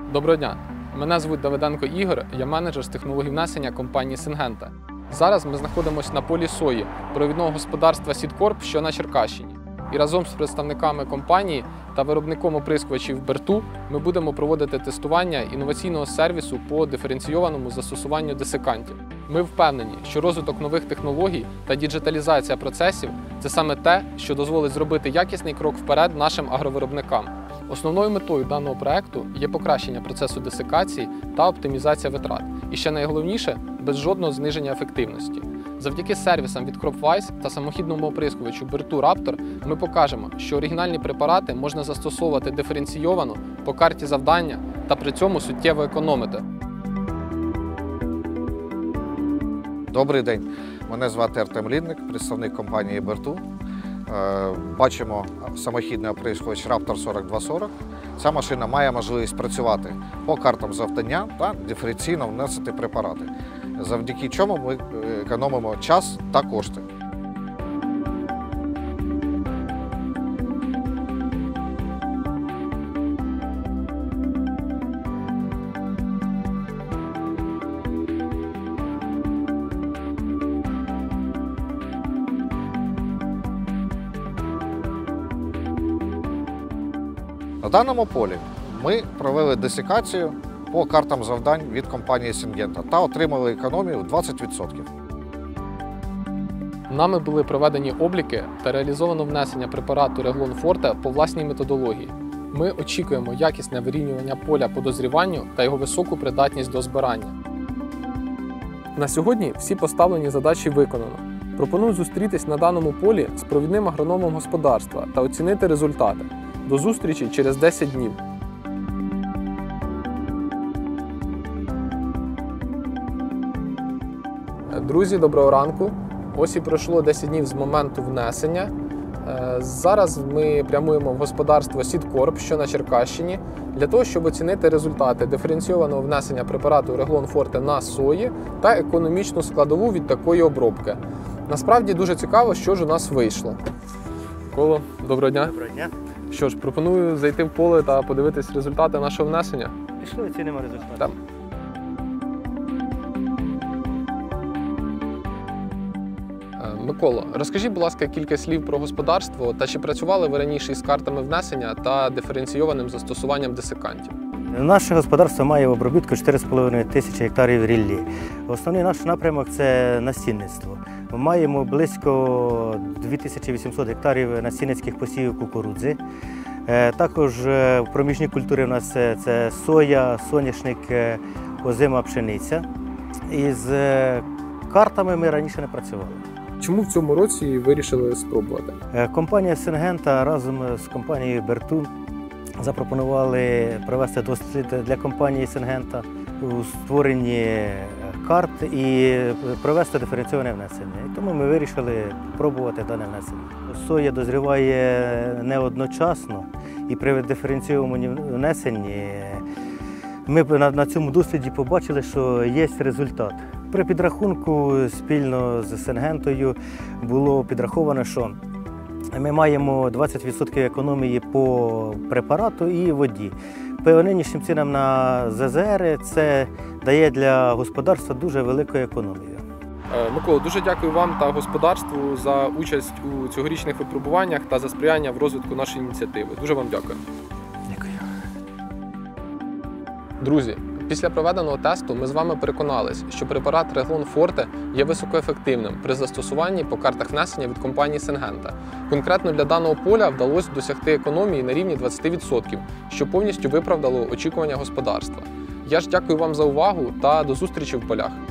Доброго дня! Мене звуть Давиденко Ігор, я менеджер з технологій внесення компанії Syngenta. Зараз ми знаходимося на полі сої провідного господарства Сідкорп, що на Черкащині. І разом з представниками компанії та виробником оприскувачів Берту ми будемо проводити тестування інноваційного сервісу по диференційованому застосуванню десикантів. Ми впевнені, що розвиток нових технологій та діджиталізація процесів – це саме те, що дозволить зробити якісний крок вперед нашим агровиробникам. Основною метою даного проекту є покращення процесу десикації та оптимізація витрат. І ще найголовніше – без жодного зниження ефективності. Завдяки сервісам від CropWise та самохідному оприскувачу Bertu Raptor ми покажемо, що оригінальні препарати можна застосовувати диференційовано по карті завдання та при цьому суттєво економити. Добрий день, мене звати Артем Лідник, представник компанії Bertu. Бачимо самохідний оприскувач Raptor 4240. Ця машина має можливість працювати по картам завдання та диференційно вносити препарати, завдяки чому ми економимо час та кошти. На даному полі ми провели десикацію по картам завдань від компанії Syngenta та отримали економію в 20%. Нами були проведені обліки та реалізовано внесення препарату Реглон Форте по власній методології. Ми очікуємо якісне вирівнювання поля по дозріванню та його високу придатність до збирання. На сьогодні всі поставлені задачі виконано. Пропоную зустрітись на даному полі з провідним агрономом господарства та оцінити результати. До зустрічі через 10 днів. Друзі, доброго ранку. Ось і пройшло 10 днів з моменту внесення. Зараз ми прямуємо в господарство Сідкорп, що на Черкащині, для того, щоб оцінити результати диференційованого внесення препарату Реглон Форте на сої та економічну складову від такої обробки. Насправді дуже цікаво, що ж у нас вийшло. Микола, доброго дня. Доброго дня. Що ж, пропоную зайти в поле та подивитись результати нашого внесення. Пішли, оцінимо результати. Там. Микола, розкажіть, будь ласка, кілька слів про господарство та чи працювали ви раніше із картами внесення та диференційованим застосуванням десикантів? Наше господарство має в обробітку 4,5 тисячі гектарів ріллі. Основний наш напрямок – це насінництво. Ми маємо близько 2800 гектарів насінницьких посівів кукурудзи. Також проміжні культури у нас це соя, соняшник, озима пшениця. Із картами ми раніше не працювали. Чому в цьому році вирішили спробувати? Компанія Syngenta разом з компанією Bertu запропонували провести дослід для компанії Syngenta у створенні карт і провести диференційоване внесення. І тому ми вирішили пробувати дане внесення. Соя дозріває не одночасно, і при диференційованому внесенні ми на цьому досліді побачили, що є результат. При підрахунку спільно з Syngentою було підраховано, що ми маємо 20% економії по препарату і воді. По нинішнім цінам на ЗЗР це дає для господарства дуже велику економію. Микола, дуже дякую вам та господарству за участь у цьогорічних випробуваннях та за сприяння в розвитку нашої ініціативи. Дуже вам дякую. Дякую. Друзі, після проведеного тесту ми з вами переконались, що препарат Реглон Форте є високоефективним при застосуванні по картах внесення від компанії Syngenta. Конкретно для даного поля вдалося досягти економії на рівні 20%, що повністю виправдало очікування господарства. Я ж дякую вам за увагу та до зустрічі в полях.